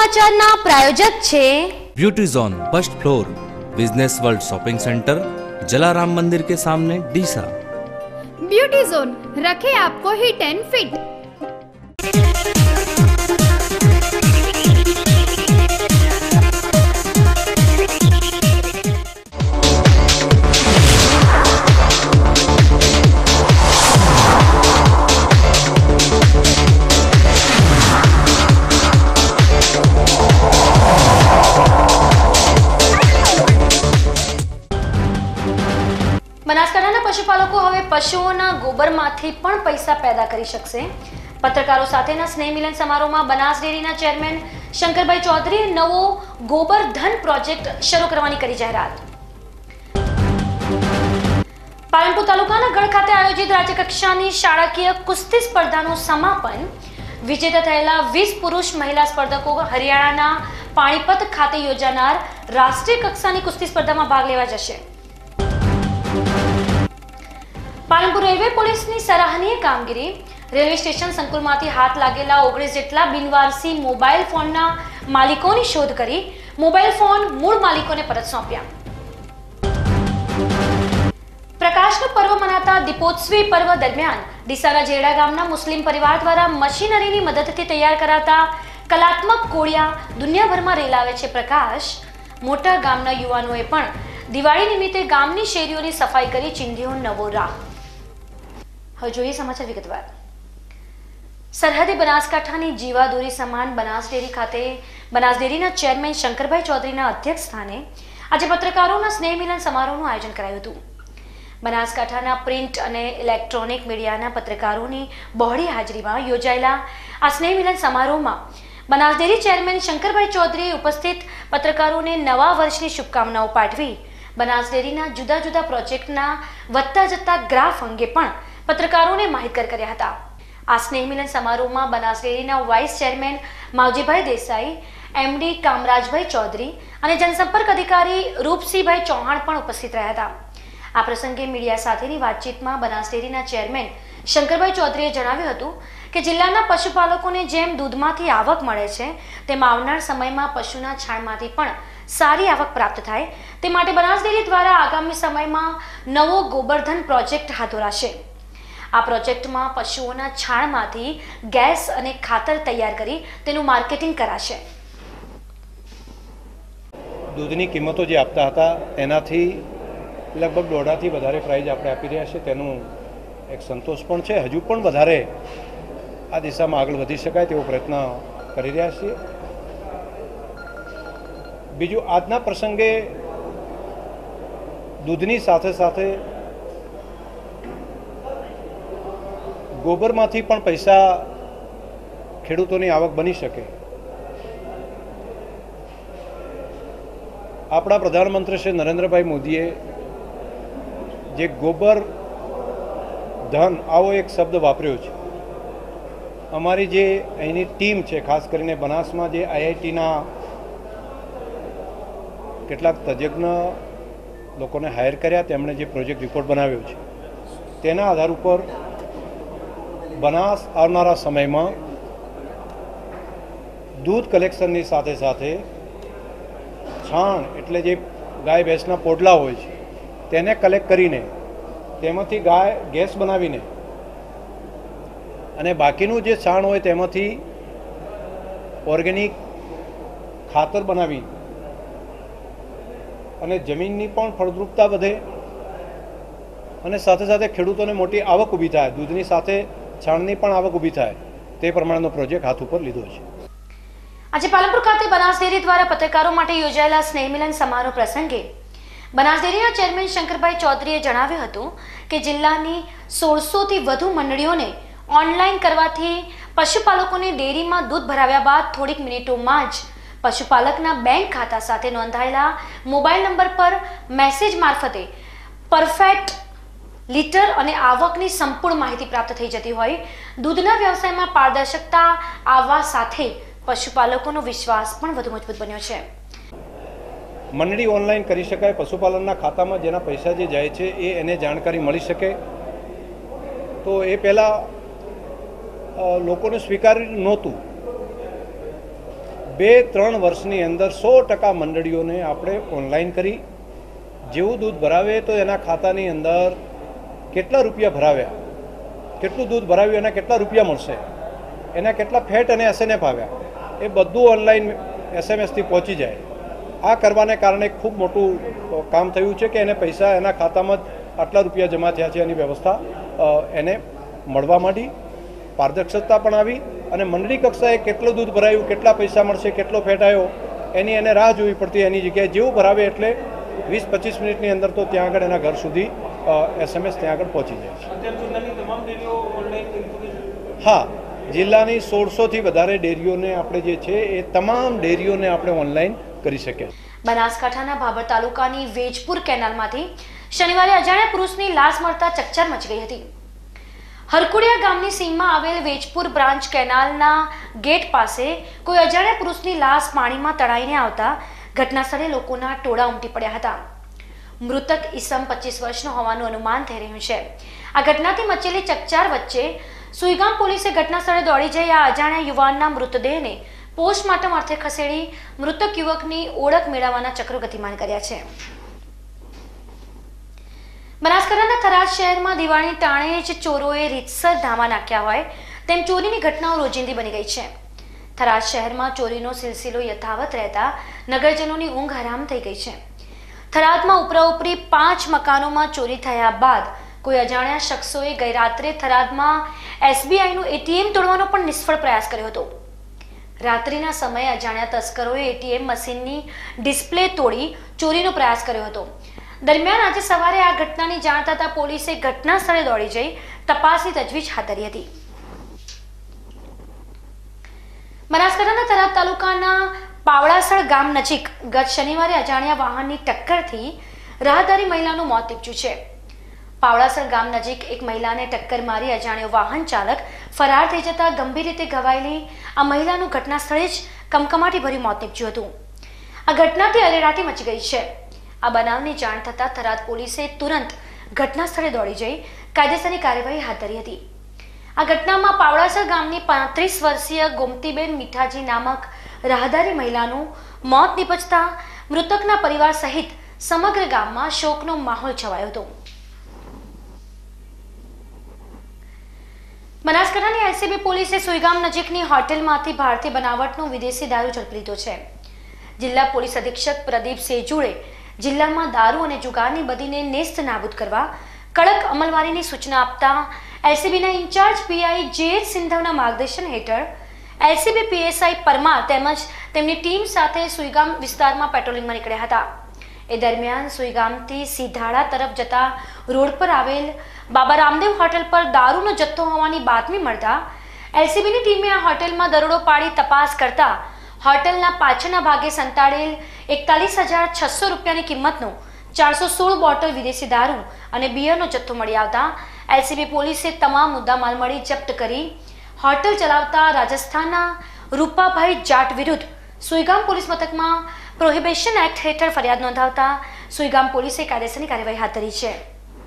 સમાચારના પ્રાયોજક છે beauty zone first floor business world shopping centre Jalaram मंदिर के सामने डीसा। ब्यूटी जोन रखे आपको हिट एंड फिट। બનાસકાંઠાના પશુપાલકો હવે પશુઓના ગોબરમાંથી પણ પૈસા પેદા કરી શકશે। પત્રકારો સાથેના સ્નેહ મિલન સમારોહમાં બનાસ ડેરીના ચેરમેન શંકરભાઈ ચૌધરીએ નવો ગોબર ધન પ્રોજેક્ટ શરૂ કરવાની કરી જાહેરાત। પાલનપુર તાલુકાના ગઢ ખાતે આયોજિત રાજ્યકક્ષાની શાળાકીય કુસ્તી સ્પર્ધાનું સમાપન। વિજેતા થયેલા 20 પુરુષ મહિલા સ્પર્ધકો હરિયાણાના પાણીપત ખાતે યોજાનાર રાષ્ટ્રીય કક્ષાની કુસ્તી સ્પર્ધામાં ભાગ લેવા જશે। પાલનપુર રેલવે પોલીસની સરાહનીય કામગીરી। રેલવે સ્ટેશન સંકુલમાંથી હાથ લાગેલા 19 જેટલા બિનવારસી મોબાઈલ ફોનના માલિકોની શોધ કરી મોબાઈલ ફોન મૂળ માલિકોને પરત સોંપ્યા। પ્રકાશનું પર્વ મનાતા દીપોત્સવી પર્વ દરમિયાન ડીસાના જેડા ગામના મુસ્લિમ પરિવાર દ્વારા મશીનરીની મદદથી તૈયાર કરાતા કલાત્મક કોળિયા દુનિયાભરમાં રેલાવે છે પ્રકાશ। મોટા ગામના યુવાનોએ પણ દિવાળી નિમિત્તે ગામની શેરીઓની સફાઈ કરી ચીંધ્યો નવો રાહ। હવે જોઈએ સમાચાર વિગતવાર। સરહદી બનાસકાંઠાની જીવાદોરી સમાન બનાસ ડેરી ખાતે બનાસ ડેરીના ચેરમેન શંકરભાઈ ચૌધરીના અધ્યક્ષ સ્થાને આજે પત્રકારોના સ્નેહ મિલન સમારોહનું આયોજન કરાયું હતું। બનાસકાંઠાના પ્રિન્ટ અને ઇલેક્ટ્રોનિક મીડિયાના પત્રકારોની બહોળી હાજરીમાં યોજાયેલા આ સ્નેહ મિલન સમારોહમાં બનાસ ડેરી ચેરમેન શંકરભાઈ ચૌધરીએ ઉપસ્થિત પત્રકારોને નવા વર્ષની શુભકામનાઓ પાઠવી બનાસ ડેરીના જુદા જુદા પ્રોજેક્ટના વધતા જતા ગ્રાફ અંગે પણ પત્રકારોને માહિતગાર કર્યા હતા। આ સ્નેહ મિલન સમારોહમાં બનાસ ડેરીના vice chairman Mavjibhai Desai, MD Kamrajbhai Chaudhary અને જનસંપર્ક અધિકારી રૂપસિંહભાઈ ચૌહાણ પણ ઉપસ્થિત રહ્યા હતા। આ પ્રસંગે મીડિયા સાથેની વાતચીતમાં બનાસ ડેરીના ચેરમેન શંકરભાઈ ચૌધરીએ જણાવ્યું હતું કે જિલ્લાના પશુપાલકોને જેમ દૂધમાંથી આવક મળે છે તેમ આવનાર સમયમાં પશુના છાણમાંથી પણ સારી આવક પ્રાપ્ત થાય તે માટે બનાસ ડેરી દ્વારા આગામી સમયમાં નવો ગોબરધન પ્રોજેક્ટ હાથ ધરાશે। આ પ્રોજેક્ટમાં પશુઓના છાણમાંથી ગેસ અને ખાતર તૈયાર કરી તેનું માર્કેટિંગ કરાશે। દૂધની કિંમતો જે આપતા હતા તેનાથી લગભગ 1.5થી વધારે પ્રાઇઝ આપણે આપી રહ્યા છે, તેનું એક સંતોષ પણ છે। હજુ પણ વધારે આ દિશામાં આગળ વધી શકાય તેવો પ્રયત્ન કરી રહ્યા છીએ। બીજું, આજના પ્રસંગે દૂધની સાથે સાથે ગોબરમાંથી પણ પૈસા ખેડૂતોની આવક બની શકે। આપણા પ્રધાનમંત્રી શ્રી નરેન્દ્રભાઈ મોદીએ જે ગોબર ધન આવો એક શબ્દ વાપર્યો છે। અમારી જે અહીંની ટીમ છે, ખાસ કરીને બનાસમાં જે આઈઆઈટીના કેટલાક તજજ્ઞ લોકોને હાયર કર્યા, તેમણે જે પ્રોજેક્ટ રિપોર્ટ બનાવ્યો છે તેના આધાર ઉપર બનાસ આવનારા સમયમાં દૂધ કલેક્શનની સાથે સાથે છાણ એટલે જે ગાય ભેંસના પોડલા હોય છે તેને કલેક્ટ કરીને તેમાંથી ગાય ગેસ બનાવીને અને બાકીનું જે છાણ હોય તેમાંથી ઓર્ગેનિક ખાતર બનાવી અને જમીનની પણ ફળદ્રુપતા વધે અને સાથે સાથે ખેડૂતોને મોટી આવક ઊભી થાય, દૂધની સાથે છાણની પણ આવક ઊભી થાય તે પ્રમાણેનો પ્રોજેક્ટ હાથ ઉપર લીધો છે। આજે પાલનપુર ખાતે બનાસ ડેરી દ્વારા પત્રકારો માટે યોજાયેલા સ્નેહ મિલન સમારોહ પ્રસંગે બનાસ ડેરીના ચેરમેન શંકરભાઈ ચૌધરીએ જણાવ્યું હતું કે જિલ્લાની 1600થી વધુ મંડળીઓને ઓનલાઈન કરવાથી પશુપાલકોને ડેરીમાં દૂધ ભરાવ્યા બાદ થોડીક મિનિટોમાં જ પશુપાલકના બેંક ખાતા સાથે નોંધાયેલા મોબાઈલ નંબર પર મેસેજ મારફતે પરફેક્ટ લીટર અને આવકની સંપૂર્ણ માહિતી પ્રાપ્ત થઈ જતી હોય। દૂધના વ્યવસાયમાં પારદર્શકતા આવવા સાથે પશુપાલકોનો વિશ્વાસ પણ વધુ મજબૂત બન્યો છે। મંડળી ઓનલાઈન કરી શકાય, પશુપાલનના ખાતામાં જેના પૈસા જે જાય છે એ એને જાણકારી મળી શકે। તો એ પહેલાં લોકોને સ્વીકાર્યું નહોતું। 2-3 વર્ષની અંદર 100% મંડળીઓને આપણે ઓનલાઈન કરી. જેવું દૂધ ભરાવે તો એના ખાતાની અંદર કેટલા રૂપિયા ભરાવ્યા, કેટલું દૂધ ભરાવ્યું, એના કેટલા રૂપિયા મળશે, એના કેટલા ફેટ અને એસએનએફ આવ્યા, એ બધું ઓનલાઈન એસએમએસથી પહોંચી જાય. આ કરવાને કારણે ખૂબ મોટું કામ થયું છે કે એને પૈસા એના ખાતામાં જ આટલા રૂપિયા જમા થયા છે, એની વ્યવસ્થા એને મળવા માંડી. પારદર્શકતા પણ આવી અને મંડળી કક્ષાએ કેટલું દૂધ ભરાયું, કેટલા પૈસા મળશે, કેટલો ફેટ આવ્યો, એની એને રાહ જોવી પડતી. એની જગ્યાએ જેવું ભરાવે એટલે 20-25 મિનિટની અંદર તો ત્યાં આગળ એના ઘર સુધી એસએમએસ ત્યાં આગળ પહોંચી જાય છે. હા, જિલ્લાની 1600થી વધારે ડેરીઓને આપણે જે છે એ તમામ ડેરીઓને આપણે ઓનલાઈન કરી શકીએ. બનાસકાંઠાના ભાભર તાલુકાની વેજપુર કેનાલમાંથી શનિવારે અજાણ્યા પુરુષની લાશ મળતા ચકચાર મચી ગઈ હતી. હરકુડિયા ગામની સીમમાં આવેલ વેજપુર બ્રાન્ચ કેનાલના ગેટ પાસે કોઈ અજાણ્યા પુરુષની લાશ પાણીમાં તણાઈને આવતા ઘટના સ્થળે લોકોના ટોળા ઉમટી પડ્યા હતા. મૃતક ઈસમ 25 વર્ષનો હોવાનું અનુમાન થઈ રહ્યું છે. આ ઘટનાથી મચેલી ચકચાર વચ્ચે સુઈગામ પોલીસે ઘટના સ્થળે દોડી જઈ આ અજાણ્યા યુવાનના મૃતદેહને પોસ્ટમોર્ટમ અર્થે ખસેડી મૃતક યુવકની ઓળખ મેળવવાના ચક્રો ગતિમાન કર્યા છે. બનાસકાંઠાના થરાદ શહેરમાં દિવાળી ટાણે જ ચોરોએ રીતસર ધામા નાખ્યા હોય તેમ ચોરીની ઘટનાઓ રોજિંદી બની ગઈ છે. થરાદ શહેરમાં ચોરીનો સિલસિલો યથાવત રહેતા નગરજનોની ઊંઘ હરામ થઈ ગઈ છે. થરાદમાં ઉપરાઉપરી 5 મકાનોમાં ચોરી થયા બાદ કોઈ અજાણ્યા શખ્સોએ ગઈ રાત્રે થરાદમાં એસબીઆઈનું એટીએમ તોડવાનો પણ નિષ્ફળ પ્રયાસ કર્યો હતો. રાત્રિના સમયે અજાણ્યા તસ્કરોએ એટીએમ મશીનની ડિસ્પ્લે તોડી ચોરીનો પ્રયાસ કર્યો હતો. દરમિયાન આજે સવારે આ ઘટનાની જાણ થતાં પોલીસે ઘટના સ્થળે દોડી જઈ તપાસની તજવીજ હાથ ધરી હતી. બનાસકાંઠાના થરાદ તાલુકાના પાવડાસણ ગામ નજીક ગત શનિવારે અજાણ્યા વાહનની ટક્કરથી રાહદારી મહિલાનું મોત નીપજ્યું છે. પાવડાસણ ગામ નજીક એક મહિલાને ટક્કર મારી અજાણ્યો વાહન ચાલક ફરાર થઈ જતા ગંભીર રીતે ઘવાયેલી આ મહિલાનું ઘટના સ્થળે જ કમકમાટી ભર્યું મોત નીપજ્યું હતું. આ ઘટનાથી અરેરાટી મચી ગઈ છે. આ બનાવની જાણ થતાં થરાદ પોલીસે તુરંત ઘટના સ્થળે દોડી જઈ કાયદેસરની કાર્યવાહી હાથ ધરી હતી. આ ઘટનામાં પાવડાસણ ગામની 35 વર્ષીય ગોમતીબેન મીઠાજી નામક રાહદારી મહિલાનું મોત નીપજતા મૃતકના પરિવાર સહિત સમગ્ર ગામમાં શોકનો માહોલ છવાયો હતો. બનાસકાંઠાની એલસીબી પોલીસે સુઈગામ નજીકની હોટેલમાંથી ભારતીય બનાવટનો વિદેશી દારૂ ઝડપી લીધો છે. જિલ્લા પોલીસ અધિક્ષક પ્રદીપ સેજુએ જિલ્લામાં દારૂ અને જુગારની બદીને નેસ્ત નાબૂદ કરવા કડક અમલવારીની સૂચના આપતા એલસીબીના ઇન્ચાર્જ પીઆઈ જે સિંધવના માર્ગદર્શન હેઠળ એલસીબી પીએસઆઈ પરમાર તેમજ તેમની ટીમ સાથે સુઈગામ વિસ્તારમાં પેટ્રોલિંગમાં નીકળ્યા હતા. એ દરમિયાન સુઈગામથી સીધાડા તરફ જતા રોડ પર આવેલ બાબા રામદેવ હોટેલ પર દારૂનો જથ્થો હોવાની બાતમી મળતા એલસીબીની ટીમે આ હોટેલમાં દરોડો પાડી તપાસ કરતા હોટેલના પાછળના ભાગે સંતાડેલ 41,600 રૂપિયાની કિંમતનો 416 બોટલ વિદેશી દારૂ અને બિયરનો જથ્થો મળી આવતા એલસીબી પોલીસે તમામ મુદ્દામાલ મળી જપ્ત કરી હોટેલ ચલાવતા રાજસ્થાનના રૂપાભાઈ જાટ વિરુદ્ધ સુઈગામ પોલીસ મથકમાં પ્રોહિબિશન એક્ટ હેઠળ ફરિયાદ નોંધાવતા સુઈગામ પોલીસે કાયદેસરની કાર્યવાહી હાથ ધરી છે.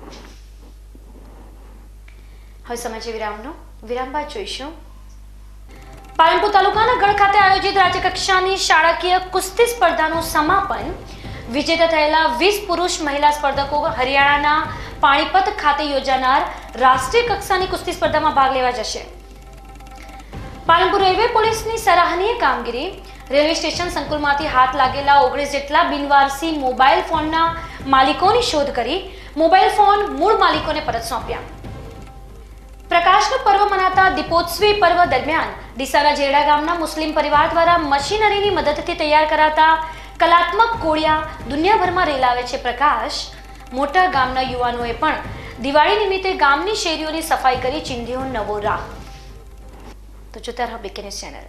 હવે સમય વિરામ બાદ જોઈશું. પાલનપુર તાલુકાના ગઢ ખાતે આયોજિત રાજ્યકક્ષાની શાળાકીય કુસ્તી સ્પર્ધાનું સમાપન વિજેતા થયેલા 20 પુરુષ મહિલા સ્પર્ધકો હરિયાણાના પાણીપત ખાતે યોજાનાર રાષ્ટ્રીય કક્ષાની કુસ્તી સ્પર્ધામાં ભાગ લેવા જશે. પાલનપુર રેલવે પોલીસની સરાહનીય કામગીરી. રેલવે સ્ટેશન સંકુલમાંથી હાથ લાગેલા 19 જેટલા બિનવારસી મોબાઈલ ફોનના માલિકોની શોધ કરી મોબાઈલ ફોન મૂળ માલિકોને પરત સોંપ્યા. પ્રકાશનું પર્વ મનાતા દીપોત્સવી પર્વ દરમિયાન ડીસાના જેરડા ગામના મુસ્લિમ પરિવાર દ્વારા મશીનરીની મદદથી તૈયાર કરાતા કલાત્મક કોળિયા દુનિયાભરમાં રેલાવે છે પ્રકાશ. મોટા ગામના યુવાનોએ પણ દિવાળી નિમિત્તે ગામની શેરીઓની સફાઈ કરી ચિંધ્યો નવો રાહ. તો જોતા રહો બીકે ન્યૂઝ ચેનલ.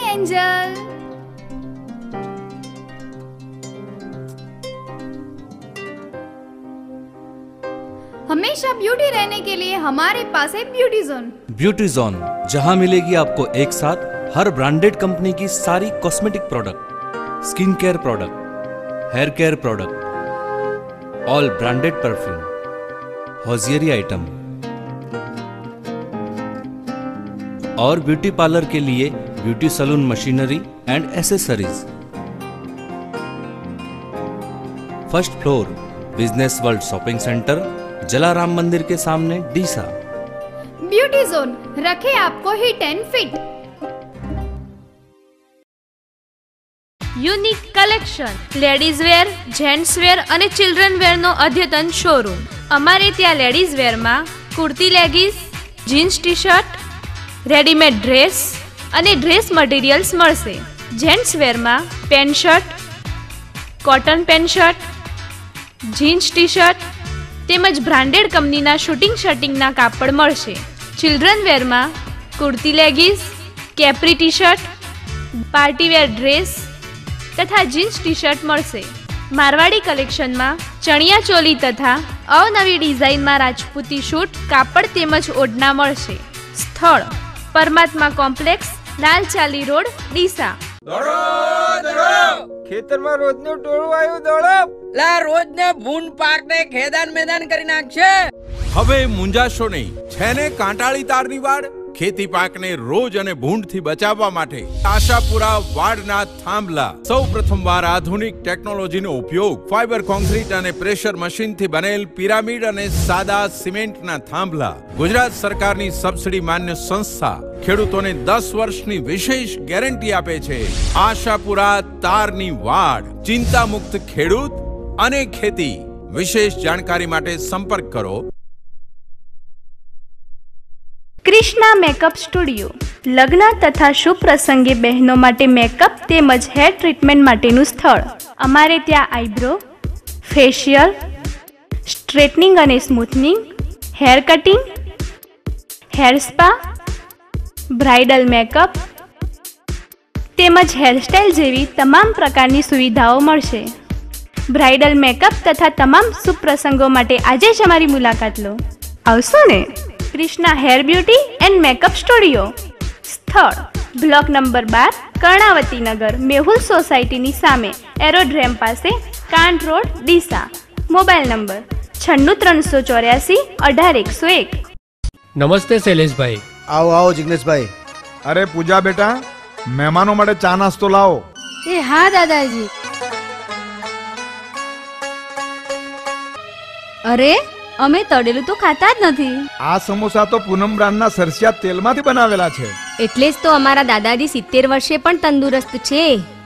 एंजल। हमेशा ब्यूटी रहने के लिए हमारे पास है ब्यूटी जोन। ब्यूटी जोन, जहां मिलेगी आपको एक साथ हर ब्रांडेड कंपनी की सारी cosmetic product, skin care product, hair care product, all branded perfume, hosiery item और ब्यूटी पार्लर के लिए beauty salon machinery and accessories. First floor, business world shopping centre, Jalaram मंदिर के सामने, डीसा। ब्यूटी जोन रखे आपको hit and fit. Unique collection, ladies wear, gents wear અને children વેરનો અદ્યતન શોરૂમ. અમારે ત્યાં લેડીઝ વેરમાં kurti leggings, jeans T shirt, readymade dress અને ડ્રેસ મટીરિયલ્સ મળશે. જેન્ટ્સ વેરમાં pant shirt, cotton pant shirt, jeans T shirt તેમજ બ્રાન્ડેડ કંપનીના શૂટિંગ શર્ટિંગના કાપડ મળશે. ચિલ્ડ્રન વેરમાં kurti leggings, capri T shirt, party wear dress તથા જીન્સ ટી શર્ટ મળશે. મારવાડી કલેક્શનમાં ચણિયા ચોલી તથા અવનવી ડિઝાઇનમાં રાજપૂતી શૂટ કાપડ તેમજ ઓઢણા મળશે. સ્થળ પરમાત્મા કોમ્પ્લેક્સ, લાલચાલી રોડ, ડીસા. ખેતરમાં રોજનું ટોળું આવ્યું દોડો લા રોજને ભૂંડ પાકને ખેદાન મેદાન કરી નાખશે. હવે મુંજાશો નહીં, છે ને કાંટાળી તારની વાડ. ખેતી પાકને રોજ અને ભૂંડથી બચાવવા માટે આશાપુરા વાડના થાંભલા. સૌ પ્રથમવાર આધુનિક ટેકનોલોજીનો ઉપયોગ, ફાઈબર કોન્ક્રીટ અને પ્રેશર મશીનથી બનેલ પિરામિડ અને સાદા સિમેન્ટના થાંભલા. ગુજરાત સરકારની સબસિડી માન્ય સંસ્થા ખેડૂતોને 10 વર્ષની વિશેષ ગેરંટી આપે છે. આશાપુરા તારની વાડ, ચિંતા મુક્ત ખેડૂત અને ખેતી. વિશેષ જાણકારી માટે સંપર્ક કરો. ક્રિષ્ના મેકઅપ સ્ટુડિયો, લગ્ન તથા શુભ પ્રસંગે બહેનો માટે મેકઅપ તેમજ હેર ટ્રીટમેન્ટ માટેનું સ્થળ. અમારે ત્યાં આઈબ્રો, ફેશિયલ, સ્ટ્રેટનિંગ અને smoothening, hair cutting, hair spa, bridal makeup તેમજ હેરસ્ટાઇલ જેવી તમામ પ્રકારની સુવિધાઓ મળશે. બ્રાઇડલ મેકઅપ તથા તમામ શુભ પ્રસંગો માટે આજે જ અમારી મુલાકાત લો. આવશો ને? Krishna hair beauty and makeup studio. સ્થળ બ્લોક નંબર 12, કર્ણાવતી નગર, મેહુલ સોસાયટીની સામે, એરોડ્રેમ પાસે, Kanth road, Deesa. Mobile number 96 384 18 101. નમસ્તે શૈલેષભાઈ. આવો આવો જિગ્નેશભાઈ. અરે પૂજા બેટા, મહેમાનો માટે ચા નાસ્તો લાવો. ए हाँ दादाजी. अरे અમે તળેલું તો ખાતા જ નથી. આ સમોસા તો પૂનમ બ્રાન્ડના સરસિયા તેલમાંથી બનાવેલા છે. એટલે જ તો અમારા દાદાજી 70 વર્ષે પણ તંદુરસ્ત છે.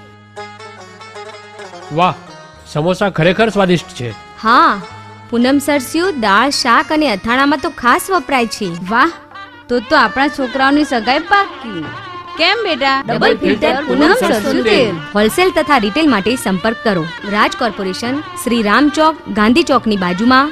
વાહ, સમોસા ખરેખર સ્વાદિષ્ટ છે. હા, પૂનમ સરસ્યું દાળ, શાક અને અથાણામાં તો ખાસ વપરાય છે. વાહ, તો આપણા છોકરાઓની સગાઈ પાકી. કેમ બેટા? ડબલ ફિલ્ટર પૂનમ સરસ્યું તેલ. હોલસેલ તથા રિટેલ માટે સંપર્ક કરો. રાજ કોર્પોરેશન, શ્રી રામ ચોક, ગાંધી ચોકની બાજુમાં.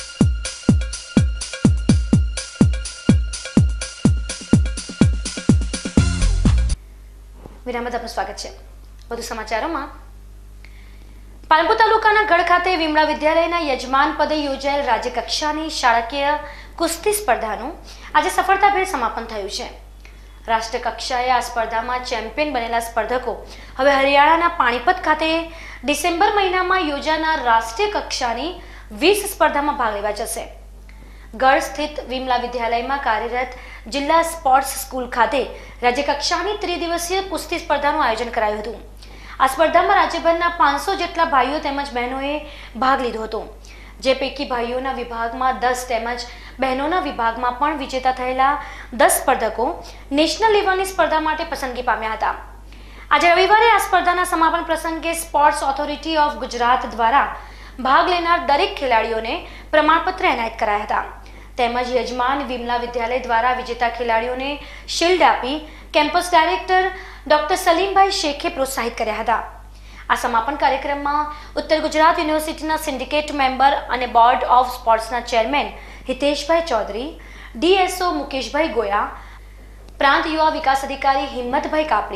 વિરામબાદ આપનું સ્વાગત છે. વધુ સમાચારોમાં, પાલનપુર તાલુકાના ગઢ ખાતે વિમળા વિદ્યાલયના યજમાન પદે યોજાયેલ રાજ્યકક્ષાની શાળાકીય કુસ્તી સ્પર્ધાનું આજે સફળતાભેર સમાપન થયું છે. રાષ્ટ્રીય કક્ષાએ આ સ્પર્ધામાં ચેમ્પિયન બનેલા સ્પર્ધકો હવે હરિયાણાના પાણીપત ખાતે ડિસેમ્બર મહિનામાં યોજાનાર રાષ્ટ્રીય કક્ષાની 20 સ્પર્ધામાં ભાગ લેવા જશે. ગઢ સ્થિત વિમલા વિદ્યાલયમાં કાર્યરત જિલ્લા સ્પોર્ટ્સ સ્કૂલ ખાતે રાજ્યકક્ષાની ત્રિદિવસીય કુસ્તી સ્પર્ધાનું આયોજન કરાયું હતું. આ સ્પર્ધામાં રાજ્યભરના 500 જેટલા ભાઈઓ તેમજ બહેનોએ ભાગ લીધો હતો, જે પૈકી ભાઈઓના વિભાગમાં 10 તેમજ બહેનોના વિભાગમાં પણ વિજેતા થયેલા 10 સ્પર્ધકો નેશનલ લેવલની સ્પર્ધા માટે પસંદગી પામ્યા હતા. આજે રવિવારે આ સ્પર્ધાના સમાપન પ્રસંગે સ્પોર્ટ્સ ઓથોરિટી ઓફ ગુજરાત દ્વારા ભાગ લેનાર દરેક ખેલાડીઓને પ્રમાણપત્ર એનાયત કરાયા હતા. તેમજ યજમાન વિમલા વિદ્યાલય દ્વારા વિજેતા ખેલાડીઓને શિલ્ડ આપી કેમ્પસ ડાયરેક્ટર ડોક્ટર સલીમભાઈ શેખે પ્રોત્સાહિત કર્યા હતા. આ સમાપન કાર્યક્રમમાં ઉત્તર ગુજરાત યુનિવર્સિટીના સિન્ડિકેટ મેમ્બર અને બોર્ડ ઓફ સ્પોર્ટ્સના ચેરમેન હિતેશભાઈ ચૌધરી, ડીએસઓ મુકેશભાઈ ગોયા, પ્રાંત યુવા વિકાસ અધિકારી હિંમતભાઈ કાપડી,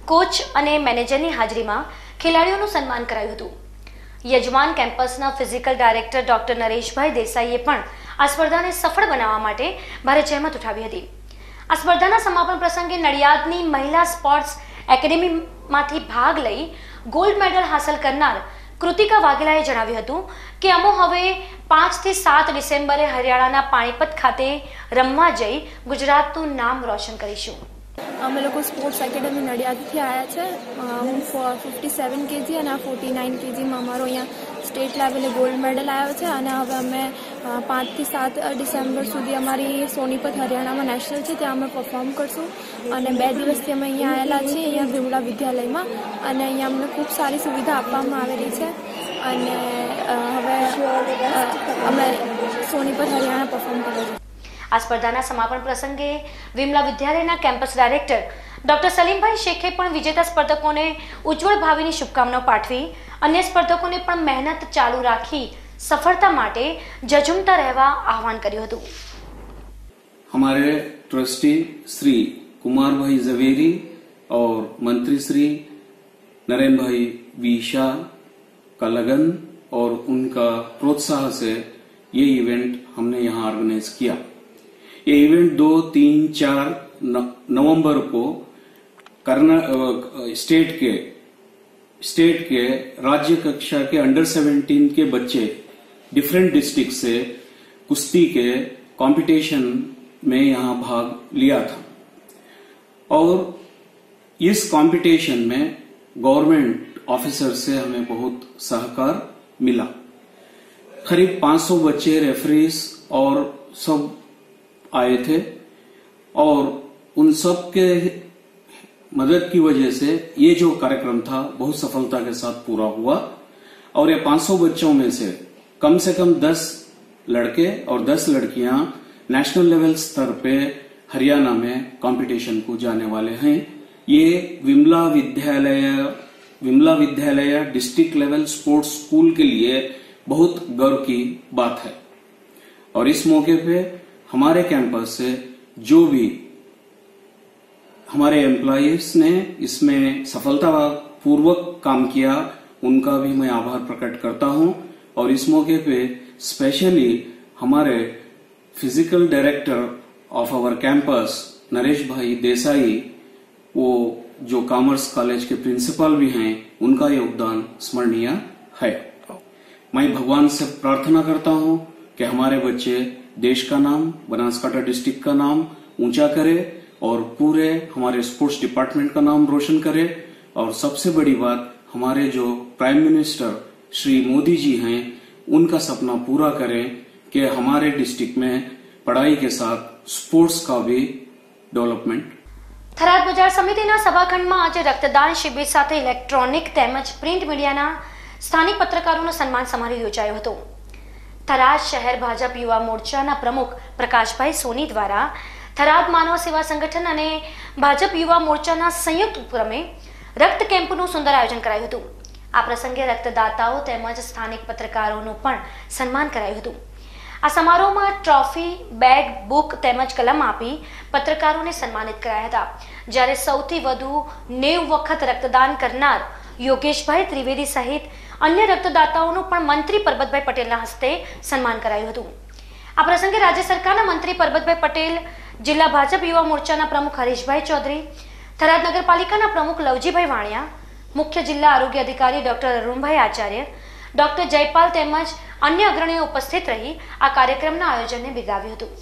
કોચ અને મેનેજરની હાજરીમાં ખેલાડીઓનું સન્માન કરાયું હતું. યજમાન કેમ્પસના ફિઝિકલ ડાયરેક્ટર ડોક્ટર નરેશભાઈ દેસાઈએ પણ આ સ્પર્ધાને સફળ બનાવવા માટે ભારે જહેમત ઉઠાવી હતી. આ સ્પર્ધાના સમાપન પ્રસંગે નડિયાદની મહિલા સ્પોર્ટ્સ એકેડેમીમાંથી ભાગ લઈ ગોલ્ડ મેડલ હાંસલ કરનાર કૃતિકા વાઘેલાએ જણાવ્યું હતું કે અમે હવે 5 થી 7 ડિસેમ્બરે હરિયાણાના પાણીપત ખાતે રમવા જઈ ગુજરાતનું નામ રોશન કરીશું. અમે લોકો સ્પોર્ટ્સ એકેડમી નડિયાદથી આવ્યા છે. હું 57 kg અને 49 kgમાં અમારો અહીંયા સ્ટેટ લેવલે ગોલ્ડ મેડલ આવ્યો છે અને હવે અમે 5 થી 7 ડિસેમ્બર સુધી અમારી સોનીપત હરિયાણામાં નેશનલ છે ત્યાં અમે પરફોર્મ કરશું અને 2 દિવસથી અમે અહીંયા આવેલા છીએ અહીંયા વિમલા વિદ્યાલયમાં અને અહીંયા અમને ખૂબ સારી સુવિધા આપવામાં આવેલી છે અને હવે અમે સોનીપત હરિયાણા પરફોર્મ કરીએ છીએ. આ સ્પર્ધાના સમાપન પ્રસંગે વિમલા વિદ્યાલયના કેમ્પસ ડાયરેક્ટર ડોક્ટર સલીમભાઈ શેખે પણ વિજેતા સ્પર્ધકોને ઉજ્જવળ ભાવિની શુભકામનાઓ પાઠવી અન્ય સ્પર્ધકોને પણ મહેનત ચાલુ રાખી સફળતા માટે ઝઝૂમતા રહેવા આહવાન કર્યું હતું. हमारे ट्रस्टी श्री कुमार भाई जवेरी और मंत्री श्री नरेंद्र भाई वी शाह का लगन और उनका प्रोत्साहन से ये इवेंट हमने यहाँ ऑर्गेनाइज किया. ये इवेंट 2, 3, 4 नवंबर को स्टेट के राज्य कक्षा के अंडर 17 के बच्चे डिफरेंट डिस्ट्रिक्ट से कुश्ती के कंपटीशन में यहाँ भाग लिया था और इस कंपटीशन में गवर्नमेंट ऑफिसर से हमें बहुत सहकार मिला. करीब 500 बच्चे रेफरीज और सब आए थे और उन सब के मदद की वजह से ये जो कार्यक्रम था बहुत सफलता के साथ पूरा हुआ और ये 500 बच्चों में से कम 10 लड़के और 10 लड़कियां नेशनल लेवल स्तर पे हरियाणा में कंपटीशन को जाने वाले हैं. ये विमला विद्यालय डिस्ट्रिक्ट लेवल स्पोर्ट्स स्कूल के लिए बहुत गर्व की बात है और इस मौके पे हमारे कैंपस से जो भी हमारे एम्प्लॉयज ने इसमें सफलतापूर्वक काम किया उनका भी मैं आभार प्रकट करता हूं और इस मौके पे स्पेशली हमारे physical director of our campus Naresh bhai Desai वो जो कॉमर्स कॉलेज के प्रिंसिपल भी हैं उनका योगदान स्मरणीय है. मैं भगवान से प्रार्थना करता हूं कि हमारे बच्चे देश का नाम बनासकांठा डिस्ट्रिक्ट का नाम ऊंचा करे और पूरे हमारे स्पोर्ट्स डिपार्टमेंट का नाम रोशन करे और सबसे बड़ी बात हमारे जो प्राइम मिनिस्टर श्री मोदी जी हैं उनका सपना पूरा करें कि हमारे डिस्ट्रिक्ट में पढ़ाई के साथ स्पोर्ट्स का भी डेवलपमेंट. થરાદ બજાર સમિતિના સભાખંડમાં આજે રક્તદાન શિબિર સાથે ઇલેક્ટ્રોનિક તેમજ પ્રિન્ટ મીડિયાના સ્થાનિક પત્રકારોનો સન્માન સમારોહ યોજાયો હતો. થરાદ શહેર ભાજપ યુવા મોરચાના પ્રમુખ પ્રકાશભાઈ સોની દ્વારા થરાદ માનવ સેવા સંગઠન અને ભાજપ યુવા મોરચાના સંયુક્ત ઉપક્રમે રક્ત કેમ્પનું સુંદર આયોજન કરાયું હતું. આ પ્રસંગે રક્તદાતાઓ તેમજ સ્થાનિક પત્રકારોનું પણ સન્માન કરાયું હતું. આ સમારોહમાં ટ્રોફી, બેગ, બુક તેમજ કલમ આપી પત્રકારોને સન્માનિત કરાયા હતા. જ્યારે સૌથી વધુ 90 વખત રક્તદાન કરનાર યોગેશભાઈ ત્રિવેદી સહિત અન્ય રક્તદાતાઓનું પણ મંત્રી પરબતભાઈ પટેલના હસ્તે સન્માન કરાયું હતું. આ પ્રસંગે રાજ્ય સરકારના મંત્રી પરબતભાઈ પટેલ, જિલ્લા ભાજપ યુવા મોરચાના પ્રમુખ હરીશભાઈ ચૌધરી, થરાદ નગરપાલિકાના પ્રમુખ લવજીભાઈ વાણિયા, મુખ્ય જિલ્લા આરોગ્ય અધિકારી ડોક્ટર અરુણભાઈ આચાર્ય, ડોક્ટર જયપાલ તેમજ અન્ય અગ્રણીઓ ઉપસ્થિત રહી આ કાર્યક્રમના આયોજનને બિરદાવ્યું હતું.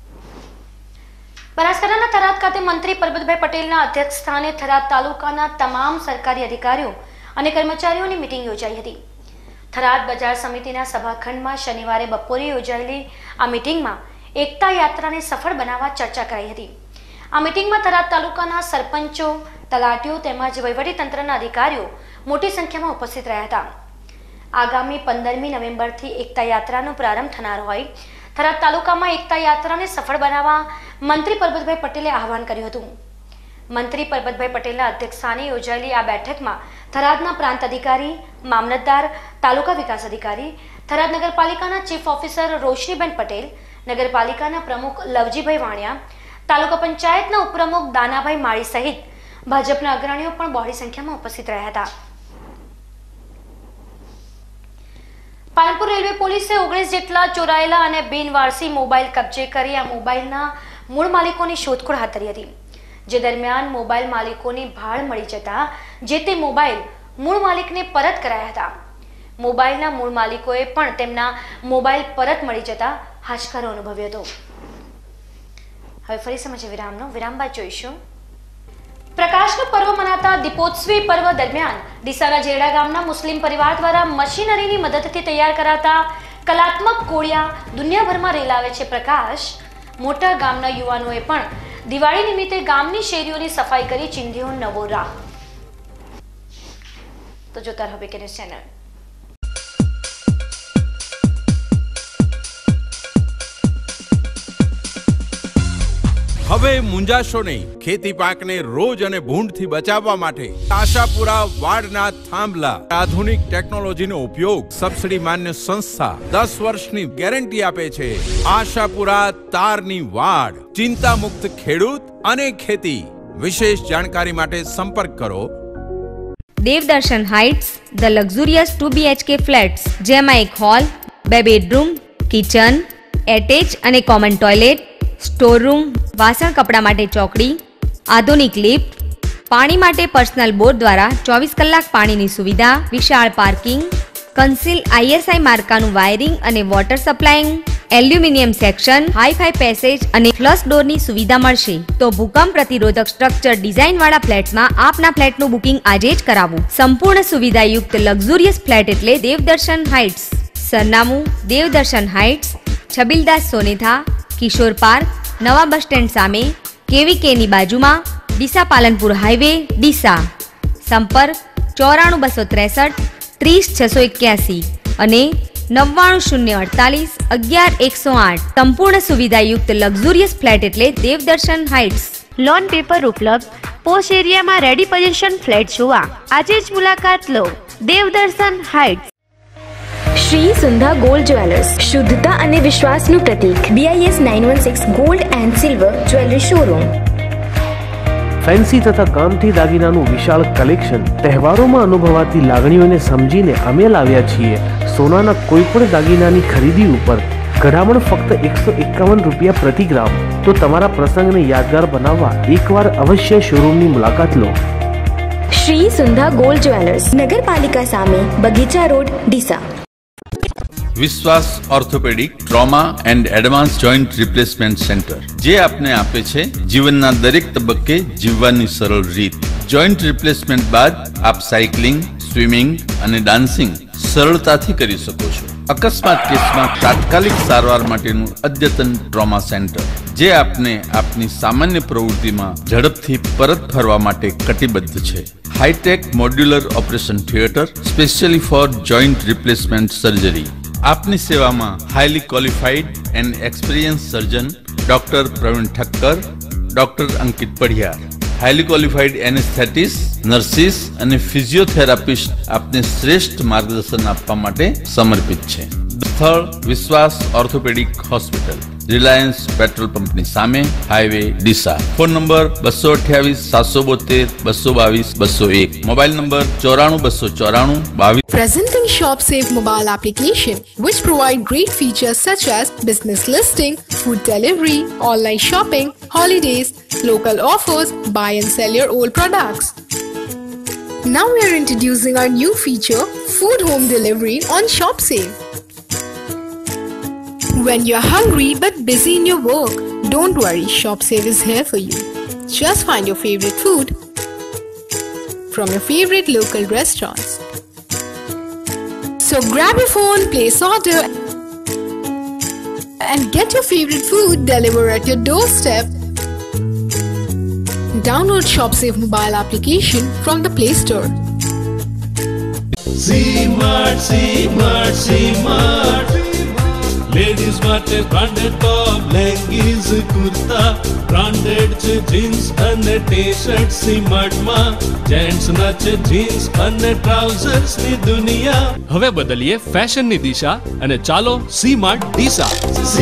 બનાસકાંઠાના થરાદ ખાતે મંત્રી પરબતભાઈ પટેલના અધ્યક્ષસ્થાને થરાદ તાલુકાના તમામ સરકારી અધિકારીઓ અને કર્મચારીઓની મીટિંગ યોજાઈ હતી. થરાદ બજાર સમિતિના સભાખંડમાં શનિવારે બપોરે યોજાયેલી આ મીટિંગમાં એકતા યાત્રાને સફળ બનાવવા ચર્ચા કરાઈ હતી. આ મીટિંગમાં થરાદ તાલુકાના સરપંચો, તલાટીઓ તેમજ વહીવટીતંત્રના અધિકારીઓ મોટી સંખ્યામાં ઉપસ્થિત રહ્યા હતા. આગામી 15મી નવેમ્બરથી એકતા યાત્રાનો પ્રારંભ થનાર હોય થરાદ તાલુકામાં એકતા યાત્રાને સફળ બનાવવા મંત્રી પરબતભાઈ પટેલે આહવાન કર્યું હતું. મંત્રી પરબતભાઈ પટેલના અધ્યક્ષસ્થાને યોજાયેલી આ બેઠકમાં થરાદના પ્રાંત અધિકારી, મામલતદાર, તાલુકા વિકાસ અધિકારી, થરાદ નગરપાલિકાના ચીફ ઓફિસર રોશનીબેન પટેલ, નગરપાલિકાના પ્રમુખ લવજીભાઈ વાણિયા, તાલુકા પંચાયતના ઉપપ્રમુખ દાનાભાઈ માળી સહિત ભાજપના અગ્રણીઓ પણ બહોળી સંખ્યામાં ઉપસ્થિત રહ્યા હતા. પાલનપુર રેલવે પોલીસે 19 જેટલા ચોરાયેલા અને બિનવારસી મોબાઈલ કબજે કરી આ મોબાઈલના મૂળ માલિકોની શોધખોળ હાથ ધરી હતી. જે દરમિયાન મોબાઈલ માલિકોની ભાળ મળી જતા જે તે મોબાઈલ મૂળ માલિકને પરત કરાયા હતા. મોબાઈલના મૂળ માલિકોએ પણ તેમના મોબાઈલ પરત મળી જતા હાશકારો અનુભવ્યો હતો. હવે ફરી સમજે વિરામ બાદ જોઈશું. પ્રકાશનું પર્વ મનાતા દીપોત્સવી પર્વ દરમિયાન ડીસાના જેરડા ગામના મુસ્લિમ પરિવાર દ્વારા મશીનરીની મદદથી તૈયાર કરાતા કલાત્મક કોળિયા દુનિયાભરમાં રેલાવે છે પ્રકાશ. મોટા ગામના યુવાનોએ પણ દિવાળી નિમિત્તે ગામની શેરીઓની સફાઈ કરી ચિંધ્યો નવો રાહ. તો જોતા રહો બીકે ન્યૂઝ ચેનલ. હવે મૂંઝાશો નહીં. ખેતી પાકને રોજ અને ભૂંડથી બચાવવા માટે આશાપુરા વાડના થાંભલા આધુનિક ટેકનોલોજીનો ઉપયોગ સબસિડી માન્ય સંસ્થા 10 વર્ષની ગેરંટી આપે છે. આશાપુરા તારની વાડ, ચિંતા મુક્ત ખેડૂત અને ખેતી. વિશેષ જાણકારી માટે સંપર્ક કરો Devdarshan heights, the luxurious 2 BHK flats, જેમાં એક હોલ, 2 બેડરૂમ, કિચન, એટેચ અને કોમન ટોયલેટ, સ્ટોર રૂમ, વાસણ કપડા માટે ચોકડી, આધુનિક લિફ્ટ, પાણી માટે પર્સનલ બોર દ્વારા 24 કલાક પાણીની સુવિધા, વિશાળ પાર્કિંગ, કન્સીલ ISI માર્કાનું વાયરિંગ અને water supplying, aluminium section, hi fi passage અને ફ્લશ ડોરની સુવિધા મળશે. તો ભૂકંપ પ્રતિરોધક સ્ટ્રક્ચર ડિઝાઇન વાળા ફ્લેટમાં આપના ફ્લેટનું બુકિંગ આજે જ કરાવો. સંપૂર્ણ સુવિધાયુક્ત લક્ઝુરિયસ ફ્લેટ એટલે દેવદર્શન હાઇટ્સ. સરનામું દેવદર્શન હાઇટ્સ, છબીલદાસ સોનેથા, કિશોર પાર્ક, નવા બસ સ્ટેન્ડ સામે, KVKની બાજુમાં, ડીસા પાલનપુર હાઈવે, ડીસા. સંપર્ક 94263 30681 અને 99048 11108. સંપૂર્ણ સુવિધાયુક્ત લક્ઝુરિયસ ફ્લેટ એટલે દેવદર્શન હાઇટ્સ. લોન પેપર ઉપલબ્ધ. પોશ એરિયામાં રેડી પોઝિશન ફ્લેટ જોવા આજે જ મુલાકાત લો. Devdarshan heights. Shri Sundha gold jewellers, શુદ્ધતા અને વિશ્વાસનું પ્રતીક. BIS 916 gold and silver jewellery showroom. Fancy તથા કામથી દાગીનાનું વિશાળ કલેક્શન. તહેવારોમાં અનુભવાતી લાગણીઓને સમજીને અમે લાવ્યા છીએ સોનાના કોઈ પણ દાગીનાની ખરીદી ઉપર ઘડામણ ફક્ત 151 રૂપિયા પ્રતિ ગ્રામ. તો તમારા પ્રસંગને યાદગાર બનાવવા એકવાર અવશ્ય શોરૂમની મુલાકાત લો. શ્રી સુંધા ગોલ્ડ જ્વેલર્સ, નગરપાલિકા સામે, બગીચા road, Deesa. Vishwas orthopaedic trauma and advance joint replacement centre, જે આપને આપે છે જીવનના દરેક તબક્કે જીવવાની સરળ રીત. જોઈન્ટ રિપ્લેસમેન્ટ બાદ આપ સાયકલિંગ, સ્વિમિંગ અને ડાન્સિંગ સરળતાથી કરી શકો છો. અકસ્માત કેસમાં તાત્કાલિક સારવાર માટેનું અદ્યતન ટ્રોમા સેન્ટર, જે આપને આપની સામાન્ય પ્રવૃત્તિમાં ઝડપથી પરત ફરવા માટે કટિબદ્ધ છે. Hi tech modular operation theatre specially for joint replacement surgery. આપની સેવામાં highly qualified and experience surgeon doctor Pravin Thakkar, doctor Ankit Padhiyar. Highly qualified anaesthetist, nurses અને ફિઝિયોથેરાપિસ્ટ આપને શ્રેષ્ઠ માર્ગદર્શન આપવા માટે સમર્પિત છે. સ્થળ વિશ્વાસ ઓર્થોપેડિક હોસ્પિટલ, રિલાયન્સ પેટ્રોલ પંપની સામે, highway, Deesa. Phone number 228 772 222 201. Mobile number 94 294 22. Presenting ShopSafe mobile application, which provide great features such as business listing, food delivery, online shopping, holidays, local offers, buy and sell your old products. Now we are introducing our new feature, food home delivery on ShopSafe. When you're hungry but busy in your work, don't worry, ShopSafe is here for you. Just find your favorite food from your favorite local restaurants. So grab your phone, place order and get your favorite food delivered at your doorstep. Download ShopSafe mobile application from the Play Store. C-Mart, C-Mart, C-Mart. Ladies માટે branded top leggings kurta branded છે jeans અને T shirt સીમાર્ટમાં gents ના છે jeans અને trousers ની દુનિયા હવે બદલીએ ફેશનની દિશા અને ચાલો સીમાર્ટ ડીસા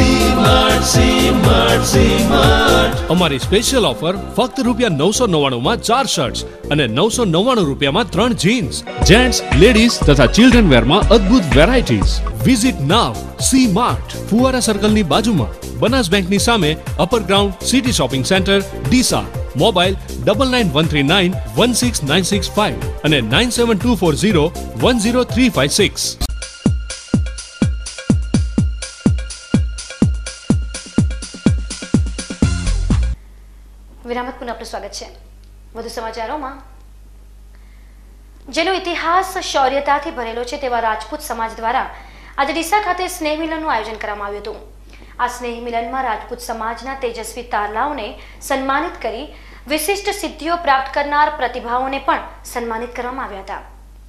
સીમાર્ટ અમારી સ્પેશિયલ ઓફર ફક્ત ₹999 માં 4 શર્ટ્સ અને ₹999 માં 3 જીન્સ જેન્ટ્સ લેડીઝ તથા ચિલ્ડ્રન વેરમાં અદ્ભુત વેરાયટીઝ વિઝિટ નાવ સીમાર્ટ ફુવારા સર્કલની બાજુમાં બનાસ બેંકની સામે upper ground city shopping centre Deesa mobile 9913916965 અને 9724010356 વિરામત પુનઃ આપનું સ્વાગત છે. વધુ સમાચારોમાં જેનો ઇતિહાસ શૌર્યતાથી ભરેલો છે તેવા રાજપૂત સમાજ દ્વારા આજે ડીસા ખાતે સ્નેહ મિલનનું આયોજન કરવામાં આવ્યું હતું. આ સ્નેહ મિલનમાં રાજપૂત સમાજના તેજસ્વી તારલાઓને સન્માનિત કરી વિશિષ્ટ સિદ્ધિઓ પ્રાપ્ત કરનાર પ્રતિભાઓને પણ સન્માનિત કરવામાં આવ્યા હતા.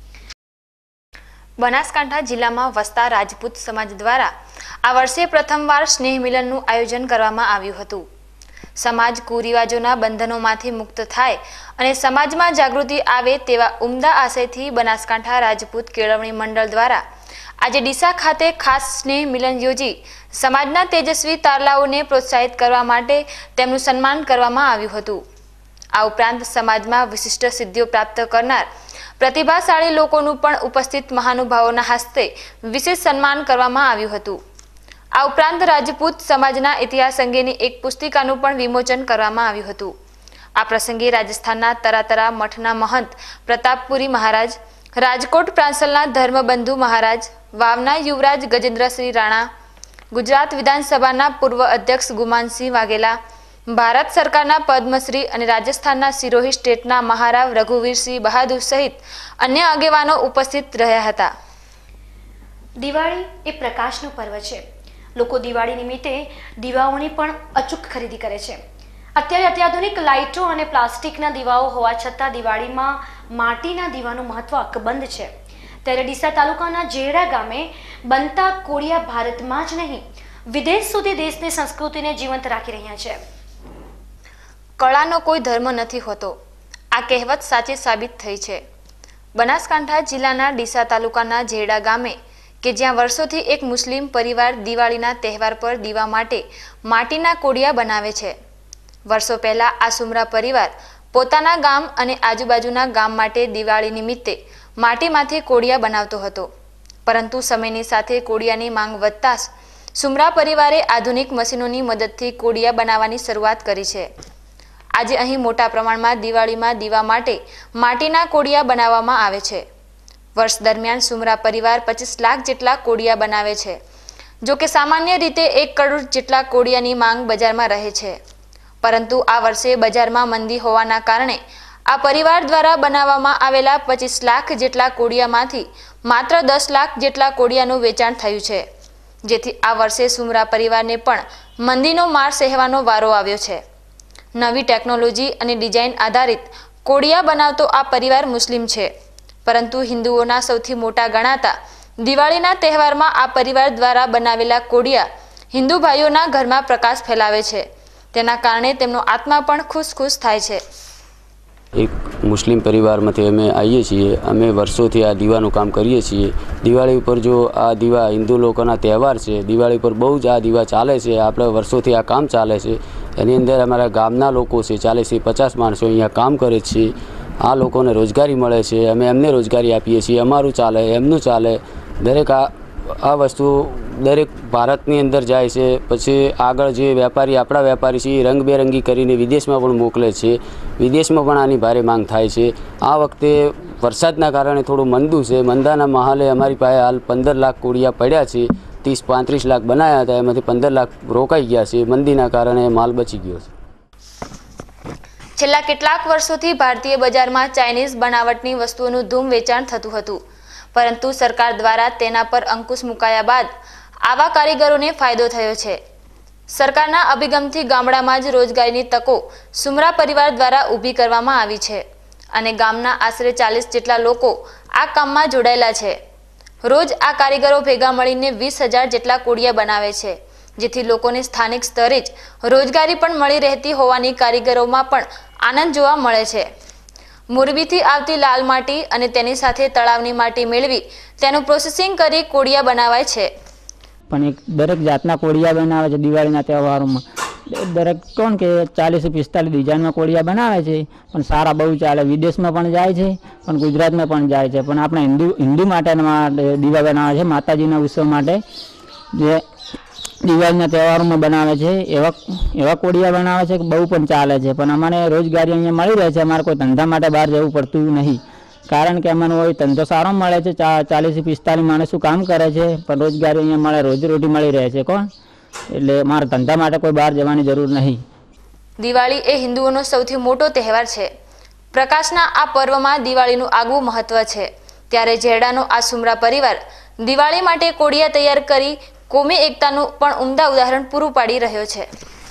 બનાસકાંઠા જિલ્લામાં વસતા રાજપૂત સમાજ દ્વારા આ વર્ષે પ્રથમવાર સ્નેહ મિલનનું આયોજન કરવામાં આવ્યું હતું. સમાજ કુરિવાજોના બંધનોમાંથી મુક્ત થાય અને સમાજમાં જાગૃતિ આવે તેવા ઉમદા આશયથી બનાસકાંઠા રાજપૂત કેળવણી મંડળ દ્વારા આજે ડીસા ખાતે ખાસ સ્નેહ મિલન યોજી સમાજના તેજસ્વી તારલાઓને પ્રોત્સાહિત કરવા માટે તેમનું સન્માન કરવામાં આવ્યું હતું. આ ઉપરાંત સમાજમાં વિશિષ્ટ સિદ્ધિઓ પ્રાપ્ત કરનાર પ્રતિભાશાળી લોકોનું પણ ઉપસ્થિત મહાનુભાવોના હસ્તે વિશેષ સન્માન કરવામાં આવ્યું હતું. આ ઉપરાંત રાજપૂત સમાજના ઇતિહાસ અંગેની એક પુસ્તિકાનું પણ વિમોચન કરવામાં આવ્યું હતું. આ પ્રસંગે રાજસ્થાનના તરાતરા મઠના મહંત પ્રતાપપુરી મહારાજ, રાજકોટ પ્રાંસલના ધર્મબંધુ મહારાજ, વાવના યુવરાજ ગજેન્દ્રસિંહ રાણા, ગુજરાત વિધાનસભાના પૂર્વ અધ્યક્ષ ગુમાનસિંહ વાઘેલા, ભારત સરકારના પદ્મશ્રી અને રાજસ્થાનના સિરોહી સ્ટેટના મહારાવ રઘુવીરસિંહ બહાદુર સહિત અન્ય આગેવાનો ઉપસ્થિત રહ્યા હતા. દિવાળી એ પ્રકાશનું પર્વ છે. લોકો દિવાળી નિમિત્તે દીવાઓની પણ અચૂક ખરીદી કરે છે. અત્યારે અત્યાધુનિક લાઇટો અને પ્લાસ્ટિકના દીવાઓ હોવા છતાં દિવાળીમાં માટીના દીવાનું મહત્વ અકબંધ છે. ત્યારે ડીસા તાલુકાના જેડા ગામે બનતા કોળિયા ભારતમાં જ નહીં વિદેશ સુધી દેશની સંસ્કૃતિને જીવંત રાખી રહ્યા છે. કળાનો કોઈ ધર્મ નથી હોતો, આ કહેવત સાચી સાબિત થઈ છે. બનાસકાંઠા જિલ્લાના ડીસા તાલુકાના જેડા ગામે કે જ્યાં વર્ષોથી એક મુસ્લિમ પરિવાર દિવાળીના તહેવાર પર દીવા માટે માટીના કોડિયા બનાવે છે. વર્ષો પહેલા આ સુમરા પરિવાર પોતાના ગામ અને આજુબાજુના ગામ માટે દિવાળી નિમિત્તે માટીમાંથી કોડિયા બનાવતો હતો. પરંતુ સમયની સાથે કોડિયાની માંગ વધતા સુમરા પરિવારે આધુનિક મશીનોની મદદથી કોડિયા બનાવવાની શરૂઆત કરી છે. આજે અહીં મોટા પ્રમાણમાં દિવાળીમાં દીવા માટે માટીના કોડિયા બનાવવામાં આવે છે. વર્ષ દરમિયાન સુમરા પરિવાર 25 લાખ જેટલા કોડિયા બનાવે છે. જો કે સામાન્ય રીતે 1 કરોડ જેટલા કોડિયાની માંગ બજારમાં રહે છે. પરંતુ આ વર્ષે બજારમાં મંદી હોવાના કારણે આ પરિવાર દ્વારા બનાવવામાં આવેલા 25 લાખ જેટલા કોડિયામાંથી માત્ર 10 લાખ જેટલા કોડિયાનું વેચાણ થયું છે. જેથી આ વર્ષે સુમરા પરિવારને પણ મંદીનો માર સહેવાનો વારો આવ્યો છે. નવી ટેકનોલોજી અને ડિઝાઇન આધારિત કોડિયા બનાવતો આ પરિવાર મુસ્લિમ છે. પરંતુ હિન્દુઓના સૌથી મોટા ગણાતા દિવાળીના તહેવારમાં આ પરિવાર દ્વારા બનાવેલા કોડિયા હિન્દુ ભાઈઓના ઘરમાં પ્રકાશ ફેલાવે છે. તેના કારણે તેમનો આત્મા પણ ખુશ થાય છે. એક મુસ્લિમ પરિવારમાંથી અમે આવીએ છીએ. અમે વર્ષોથી આ દીવાનું કામ કરીએ છીએ. દિવાળી ઉપર જો આ દીવા હિન્દુ લોકોના તહેવાર છે, દિવાળી ઉપર બહુ જ આ દીવા ચાલે છે. આપણે વર્ષોથી આ કામ ચાલે છે. એની અંદર અમારા ગામના લોકો છે 40 થી 50 માણસો અહીંયા કામ કરે છે. આ લોકોને રોજગારી મળે છે. અમે એમને રોજગારી આપીએ છીએ. અમારું ચાલે, એમનું ચાલે. દરેક આ વસ્તુ દરેક ભારતની અંદર જાય છે. પછી આગળ જે વેપારી આપણા વેપારી છે એ રંગબેરંગી કરીને વિદેશમાં પણ મોકલે છે. વિદેશમાં પણ આની ભારે માંગ થાય છે. આ વખતે વરસાદના કારણે થોડું મંદું છે. મંદાના માહોલે અમારી પાસે હાલ 15 લાખ કોડિયા પડ્યા છે. 30-35 લાખ બનાવ્યા હતા, એમાંથી 15 લાખ રોકાઈ ગયા છે. મંદીના કારણે માલ બચી ગયો છે. છેલ્લા કેટલાક વર્ષોથી ભારતીય બજારમાં ચાઇનીઝ બનાવટની વસ્તુઓનું ધૂમ વેચાણ થતું હતું. પરંતુ સરકાર દ્વારા તેના પર અંકુશ મુકાયા બાદ આવા કારીગરોને ફાયદો થયો છે. સરકારના અભિગમથી ગામડામાં જ રોજગારીની તકો સુમરા પરિવાર દ્વારા ઊભી કરવામાં આવી છે અને ગામના આશરે 40 જેટલા લોકો આ કામમાં જોડાયેલા છે. રોજ આ કારીગરો ભેગા મળીને 20,000 જેટલા કોડિયા બનાવે છે, જેથી લોકોને સ્થાનિક સ્તરે જ રોજગારી પણ મળી રહેતી હોવાની કારીગરોમાં પણ આનંદ જોવા મળે છે. મોરબીથી આવતી લાલ માટી અને તેની સાથે તળાવની માટી મેળવી તેનું પ્રોસેસિંગ કરી કોડિયા બનાવાય છે. પણ એક દરેક જાતના કોડિયા બનાવે છે દિવાળીના તહેવારોમાં. દરેક કોણ કે 40-45 ડિઝાઇનમાં કોડિયા બનાવે છે, પણ સારા બહુ ચાલે. વિદેશમાં પણ જાય છે, પણ ગુજરાતમાં પણ જાય છે. પણ આપણે હિન્દુ માટે દીવા બનાવે છે, માતાજીના ઉત્સવ માટે જે દિવાળીના તહેવારોમાં બનાવે છે એવા કોડિયા બનાવે છે કે બહુ પણ ચાલે છે. પણ અમારે રોજગારી અહીંયા મળી રહે છે. અમારે કોઈ ધંધા માટે બહાર જવું પડતું નહીં, કારણ કે અમને હોય ધંધો સારો મળે છે. 40-45 માણસો કામ કરે છે, પણ રોજગારી અહીંયા મળે, રોજીરોટી મળી રહે છે. કોણ એટલે મારા ધંધા માટે કોઈ બહાર જવાની જરૂર નહીં. દિવાળી એ હિન્દુઓનો સૌથી મોટો તહેવાર છે. પ્રકાશના આ પર્વમાં દિવાળીનું આગવું મહત્વ છે. ત્યારે જેરડાનો આ સુમરા પરિવાર દિવાળી માટે કોડિયા તૈયાર કરી કોમી એકતાનું પણ ઉમદા ઉદાહરણ પૂરું પાડી રહ્યો છે.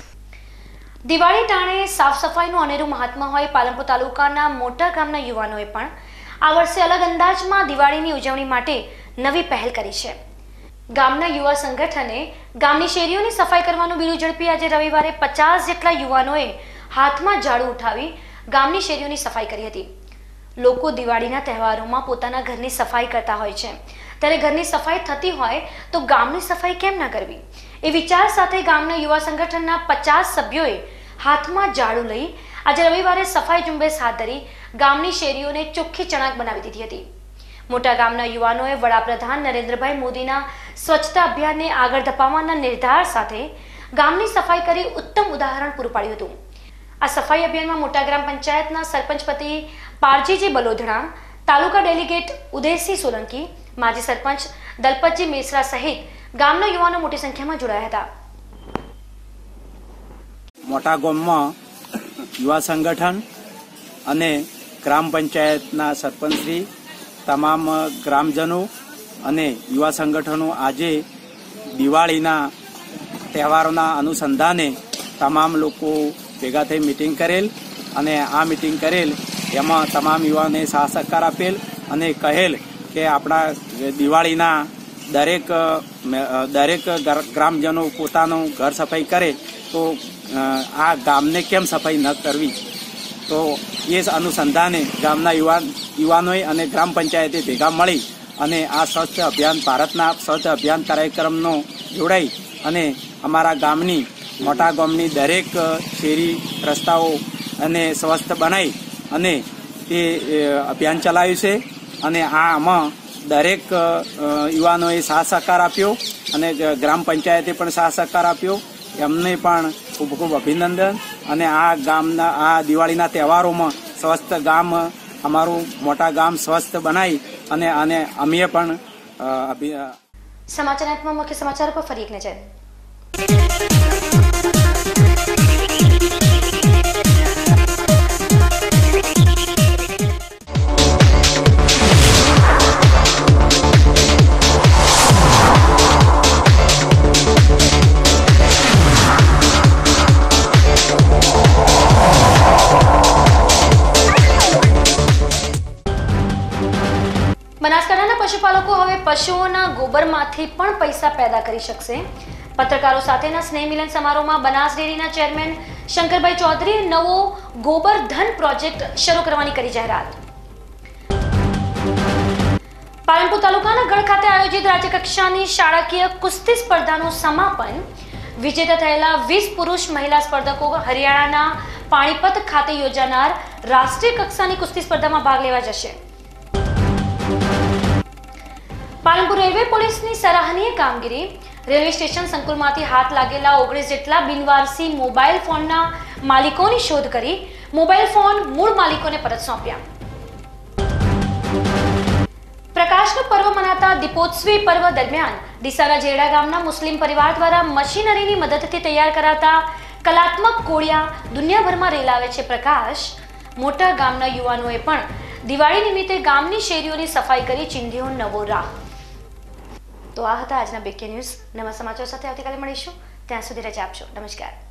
દિવાળી ટાણે સાફ સફાઈનું અનેરું મહાત્મા હોય પાલનપુર તાલુકાના મોટા ગામના યુવાનોએ પણ આ વર્ષે અલગ અંદાજમાં દિવાળીની ઉજવણી માટે નવી પહેલ કરી છે. ગામના યુવા સંગઠને ગામની શેરીઓની સફાઈ કરવાનું બીડું ઝડપી આજે રવિવારે 50 જેટલા યુવાનોએ હાથમાં ઝાડુ ઉઠાવી ગામની શેરીઓની સફાઈ કરી હતી. લોકો દિવાળીના તહેવારોમાં પોતાના ઘરની સફાઈ કરતા હોય છે, ત્યારે ઘરની સફાઈ થતી હોય તો ગામની સફાઈ કેમ ના કરવી, એ વિચાર સાથે ગામના યુવા સંગઠનના 50 સભ્યોએ હાથમાં ઝાડુ લઈ આજે રવિવારે સફાઈ ઝુંબેશ હાથ ધરી ગામની શેરીઓને ચોખ્ખી ચણાક બનાવી દીધી હતી. મોટા ગામના યુવાનોએ વડાપ્રધાન નરેન્દ્રભાઈ મોદીના સ્વચ્છતા અભિયાનને આગળ ધપાવવાના નિર્ધાર સાથે ગામની સફાઈ કરી ઉત્તમ ઉદાહરણ પૂરું પાડ્યું હતું. આ સફાઈ અભિયાનમાં મોટા ગ્રામ પંચાયતના સરપંચ પતિ પારજીજી બલોધણા, તાલુકા ડેલિગેટ ઉદયસિંહ સોલંકી, માજી સરપંચ દલપતજી મેસરા સહિત ગામના યુવાનો મોટી સંખ્યામાં જોડાયા હતા. મોટા ગામમાં યુવા સંગઠન અને ગ્રામ પંચાયતના સરપંચશ્રી, તમામ ગ્રામજનો અને યુવા સંગઠનો આજે દિવાળીના તહેવારોના અનુસંધાને તમામ લોકો ભેગા થઈ મિટિંગ કરેલ અને આ મિટિંગ કરેલ એમાં તમામ યુવાને સાથ સહકાર આપેલ અને કહેલ કે આપણા દિવાળીના દરેક ગ્રામજનો પોતાનું ઘર સફાઈ કરે તો આ ગામને કેમ સફાઈ ન કરવી. તો એ અનુસંધાને ગામના યુવાનોએ અને ગ્રામ પંચાયતે ભેગા મળી અને આ સ્વચ્છ અભિયાન ભારતના સ્વચ્છ અભિયાન કાર્યક્રમનો જોડાઈ અને અમારા ગામની મોટા ગામની દરેક શેરી રસ્તાઓ અને સ્વસ્થ બનાવી અને તે અભિયાન ચલાવ્યું છે. અને આમાં દરેક યુવાનોએ સાથ સહકાર આપ્યો અને ગ્રામ પંચાયતે પણ સાથ સહકાર આપ્યો. એમને પણ ખૂબ ખૂબ અભિનંદન. અને આ ગામના આ દિવાળીના તહેવારોમાં સ્વસ્થ ગામ, અમારું મોટા ગામ સ્વસ્થ બનાવી અને અમે પણ સમાચારમાં મુખ્ય સમાચાર પર ફરી એક નજર. બનાસકાંઠાના પશુપાલકો હવે પશુઓના ગોબરમાંથી પણ પૈસા પેદા કરી શકશે. પત્રકારો સાથેના સ્નેહ મિલન સમારોહમાં બનાસ ડેરીના ચેરમેન શંકરભાઈ ચૌધરીએ નવો ગોબર ધન પ્રોજેક્ટ શરૂ કરવાની કરી જાહેરાત. પાલનપુર તાલુકાના ગઢ ખાતે આયોજિત રાજ્યકક્ષાની શાળાકીય કુસ્તી સ્પર્ધાનું સમાપન. વિજેતા થયેલા 20 પુરુષ મહિલા સ્પર્ધકો હરિયાણાના પાણીપત ખાતે યોજાનાર રાષ્ટ્રીય કક્ષાની કુસ્તી સ્પર્ધામાં ભાગ લેવા જશે. પાલનપુર રેલવે પોલીસની સરાહનીય કામગીરી. રેલવે સ્ટેશન સંકુલમાંથી હાથ લાગેલા 19 જેટલા બિનવારસી મોબાઈલ ફોનના માલિકોની શોધ કરી મોબાઈલ ફોન મૂળ માલિકોને પરત સોંપ્યા. પ્રકાશનું પર્વ મનાતા દીપોત્સવી પર્વ દરમિયાન ડીસાના જેરડા ગામના મુસ્લિમ પરિવાર દ્વારા મશીનરીની મદદથી તૈયાર કરાતા કલાત્મક કોડિયા દુનિયાભરમાં રેલાવે છે પ્રકાશ. મોટા ગામના યુવાનોએ પણ દિવાળી નિમિત્તે ગામની શેરીઓની સફાઈ કરી ચીંધ્યો નવો રાહ. તો આ હતા આજના BK ન્યૂઝ. નવા સમાચાર સાથે આવતીકાલે મળીશું. ત્યાં સુધી રજા આપશો. નમસ્કાર.